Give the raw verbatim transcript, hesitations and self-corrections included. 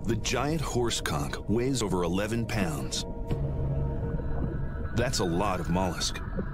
The giant horse conch weighs over eleven pounds. That's a lot of mollusk.